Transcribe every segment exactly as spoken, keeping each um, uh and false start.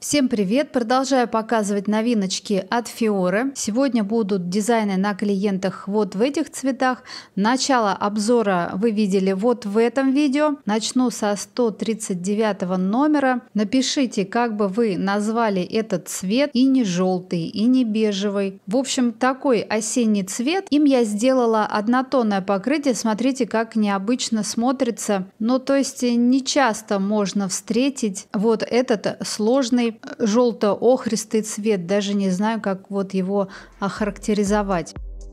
Всем привет! Продолжаю показывать новиночки от Fiore. Сегодня будут дизайны на клиентах вот в этих цветах. Начало обзора вы видели вот в этом видео. Начну со сто тридцать девятого номера. Напишите, как бы вы назвали этот цвет. И не желтый, и не бежевый. В общем, такой осенний цвет. Им я сделала однотонное покрытие. Смотрите, как необычно смотрится. Ну, то есть не часто можно встретить вот этот сложный желто-охристый цвет, даже не знаю, как вот его охарактеризовать.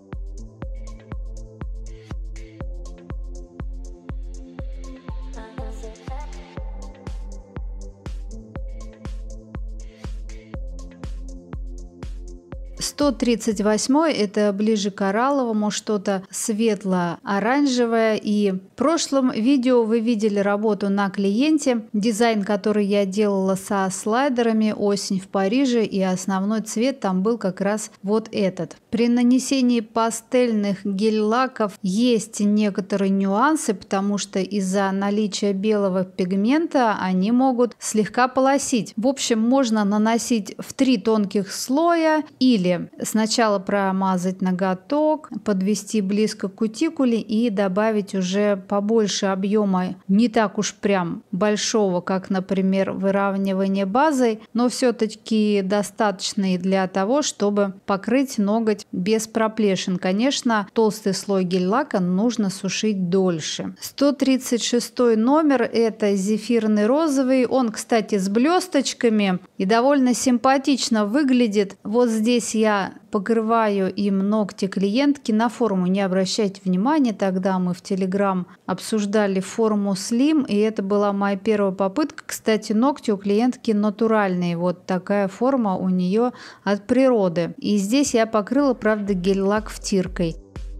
сто тридцать восьмой это ближе к коралловому, что-то светло-оранжевое. И в прошлом видео вы видели работу на клиенте, дизайн, который я делала со слайдерами «Осень в Париже», и основной цвет там был как раз вот этот. При нанесении пастельных гель-лаков есть некоторые нюансы, потому что из-за наличия белого пигмента они могут слегка полосить. В общем, можно наносить в три тонких слоя или сначала промазать ноготок, подвести близко к кутикуле и добавить уже побольше объема, не так уж прям большого, как, например, выравнивание базой, но все-таки достаточный для того, чтобы покрыть ноготь без проплешин. Конечно, толстый слой гель-лака нужно сушить дольше. сто тридцать шестой номер это зефирный розовый. Он, кстати, с блесточками и довольно симпатично выглядит. Вот здесь я Я покрываю им ногти клиентки на форму. Не обращайте внимания, тогда мы в Telegram обсуждали форму Slim, и это была моя первая попытка. Кстати, ногти у клиентки натуральные. Вот такая форма у нее от природы. И здесь я покрыла, правда, гель-лак втиркой.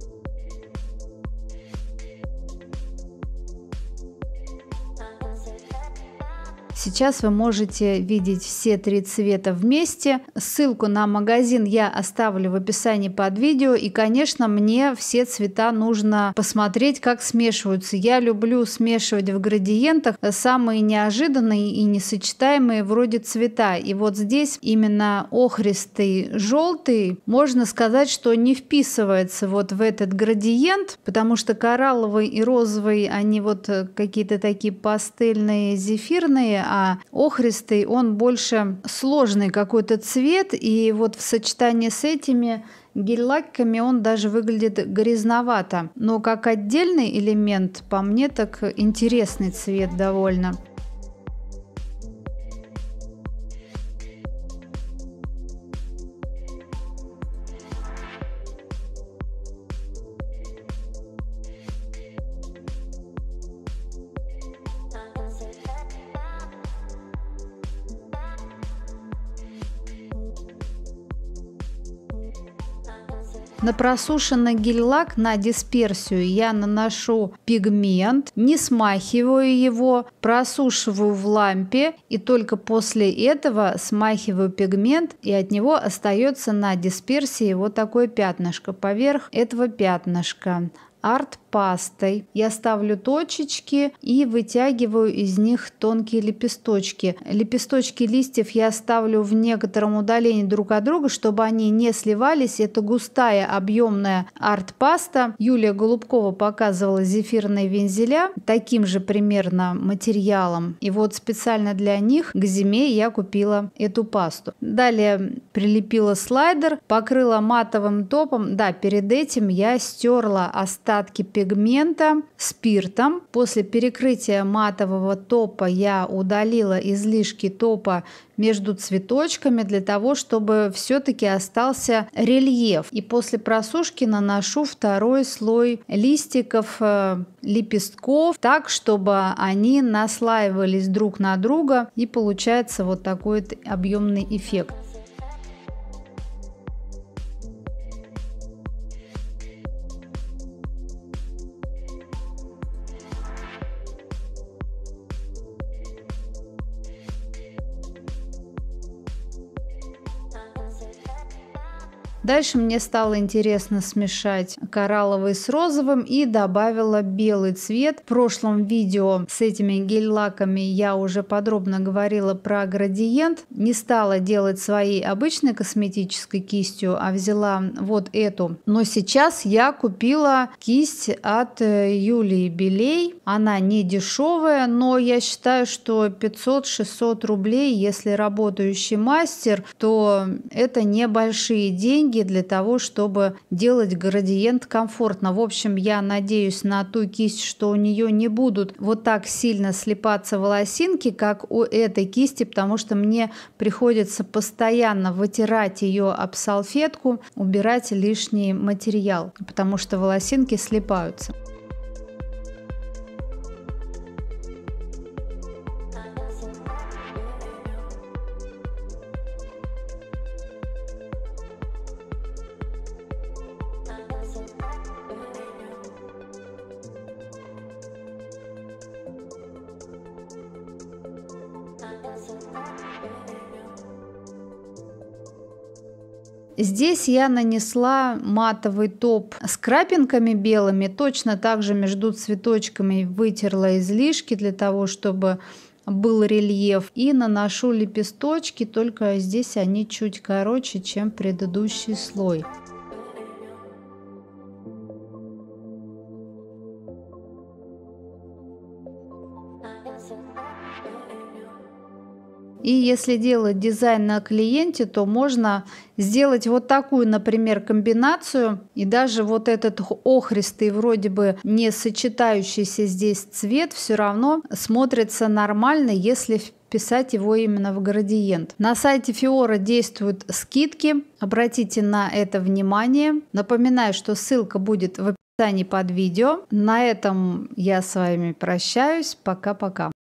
Сейчас вы можете видеть все три цвета вместе. Ссылку на магазин я оставлю в описании под видео. И, конечно, мне все цвета нужно посмотреть, как смешиваются. Я люблю смешивать в градиентах самые неожиданные и несочетаемые вроде цвета. И вот здесь именно охристый желтый, можно сказать, что не вписывается вот в этот градиент, потому что коралловый и розовый, они вот какие-то такие пастельные, зефирные, а охристый он больше сложный какой-то цвет, и вот в сочетании с этими гель-лаками он даже выглядит грязновато. Но как отдельный элемент, по мне, так интересный цвет довольно. На просушенный гель-лак на дисперсию я наношу пигмент, не смахиваю его, просушиваю в лампе и только после этого смахиваю пигмент, и от него остается на дисперсии вот такое пятнышко. Поверх этого пятнышка арт-пастой я ставлю точечки и вытягиваю из них тонкие лепесточки. Лепесточки листьев я ставлю в некотором удалении друг от друга, чтобы они не сливались. Это густая объемная арт-паста. Юлия Голубкова показывала зефирные вензеля таким же примерно материалом. И вот специально для них к зиме я купила эту пасту. Далее прилепила слайдер, покрыла матовым топом. Да, перед этим я стерла остатки остатки пигмента спиртом. После перекрытия матового топа я удалила излишки топа между цветочками для того, чтобы все-таки остался рельеф. И после просушки наношу второй слой листиков, э, лепестков, так, чтобы они наслаивались друг на друга, и получается вот такой вот объемный эффект. Дальше мне стало интересно смешать коралловый с розовым и добавила белый цвет. В прошлом видео с этими гель-лаками я уже подробно говорила про градиент. Не стала делать своей обычной косметической кистью, а взяла вот эту. Но сейчас я купила кисть от Юлии Белей. Она не дешевая, но я считаю, что пятьсот-шестьсот рублей, если работающий мастер, то это небольшие деньги для того, чтобы делать градиент комфортно. В общем, я надеюсь на ту кисть, что у нее не будут вот так сильно слипаться волосинки, как у этой кисти, потому что мне приходится постоянно вытирать ее об салфетку, убирать лишний материал, потому что волосинки слипаются. Здесь я нанесла матовый топ с крапинками белыми, точно так же между цветочками вытерла излишки для того, чтобы был рельеф, и наношу лепесточки, только здесь они чуть короче, чем предыдущий слой. И если делать дизайн на клиенте, то можно сделать вот такую, например, комбинацию. И даже вот этот охристый, вроде бы не сочетающийся здесь цвет, все равно смотрится нормально, если вписать его именно в градиент. На сайте Fiora действуют скидки. Обратите на это внимание. Напоминаю, что ссылка будет в описании под видео. На этом я с вами прощаюсь. Пока-пока.